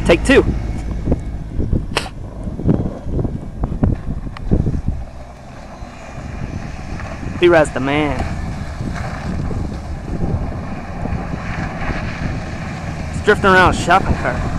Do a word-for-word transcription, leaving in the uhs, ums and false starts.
Take two. B-Rad's the man. He's drifting around a shopping cart.